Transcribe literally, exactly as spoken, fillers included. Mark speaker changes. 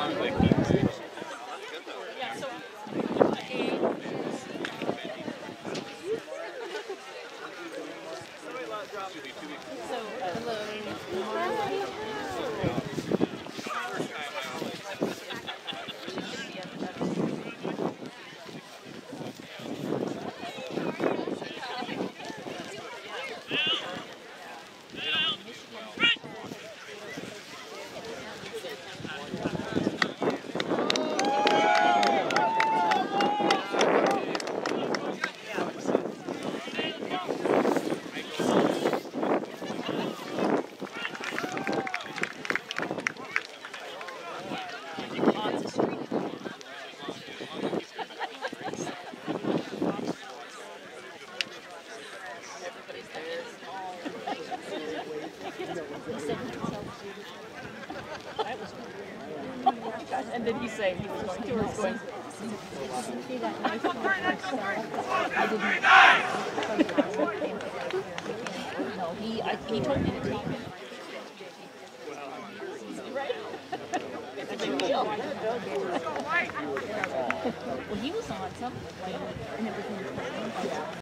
Speaker 1: And did he say he was going to or was going to? No, he, I, he told me to take him. Right? It's a big deal. Well, he was on something, and it was in